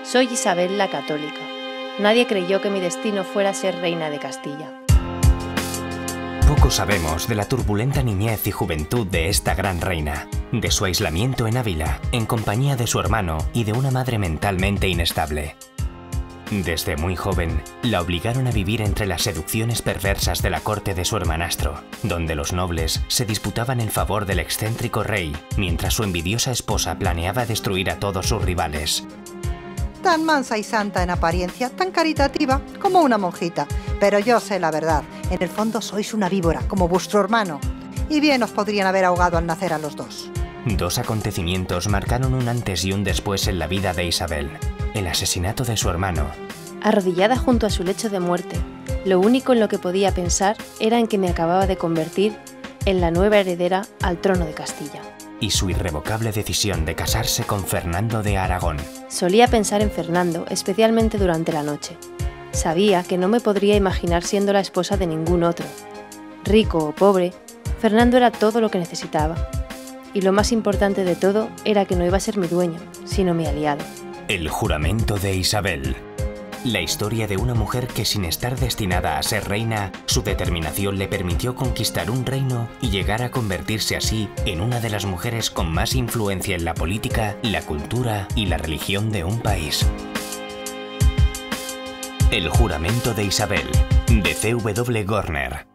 Soy Isabel la Católica. Nadie creyó que mi destino fuera ser reina de Castilla. Poco sabemos de la turbulenta niñez y juventud de esta gran reina, de su aislamiento en Ávila, en compañía de su hermano y de una madre mentalmente inestable. Desde muy joven, la obligaron a vivir entre las seducciones perversas de la corte de su hermanastro, donde los nobles se disputaban el favor del excéntrico rey, mientras su envidiosa esposa planeaba destruir a todos sus rivales. Tan mansa y santa en apariencia, tan caritativa como una monjita. Pero yo sé la verdad, en el fondo sois una víbora, como vuestro hermano. Y bien os podrían haber ahogado al nacer a los dos. Dos acontecimientos marcaron un antes y un después en la vida de Isabel. El asesinato de su hermano. Arrodillada junto a su lecho de muerte, lo único en lo que podía pensar era en que me acababa de convertir en la nueva heredera al trono de Castilla. Y su irrevocable decisión de casarse con Fernando de Aragón. Solía pensar en Fernando, especialmente durante la noche. Sabía que no me podría imaginar siendo la esposa de ningún otro. Rico o pobre, Fernando era todo lo que necesitaba. Y lo más importante de todo era que no iba a ser mi dueño, sino mi aliado. El juramento de Isabel. La historia de una mujer que, sin estar destinada a ser reina, su determinación le permitió conquistar un reino y llegar a convertirse así en una de las mujeres con más influencia en la política, la cultura y la religión de un país. El juramento de Isabel, de C.W. Gorner.